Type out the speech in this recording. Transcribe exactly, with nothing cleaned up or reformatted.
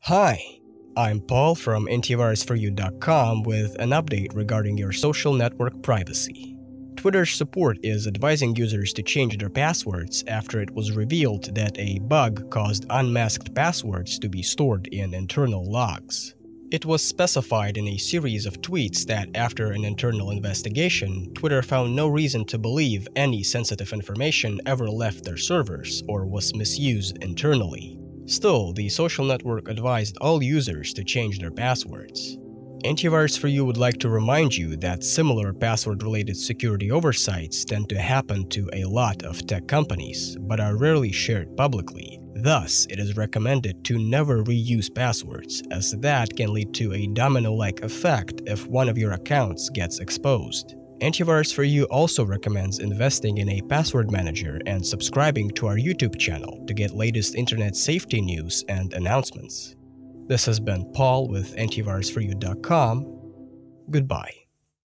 Hi, I'm Paul from antivirus for you dot com with an update regarding your social network privacy. Twitter's support is advising users to change their passwords after it was revealed that a bug caused unmasked passwords to be stored in internal logs. It was specified in a series of tweets that after an internal investigation, Twitter found no reason to believe any sensitive information ever left their servers or was misused internally. Still, the social network advised all users to change their passwords. Antivirus for You would like to remind you that similar password-related security oversights tend to happen to a lot of tech companies, but are rarely shared publicly. Thus, it is recommended to never reuse passwords, as that can lead to a domino-like effect if one of your accounts gets exposed. Antivirus for You also recommends investing in a password manager and subscribing to our YouTube channel to get latest internet safety news and announcements. This has been Paul with antivirus for you dot com. Goodbye.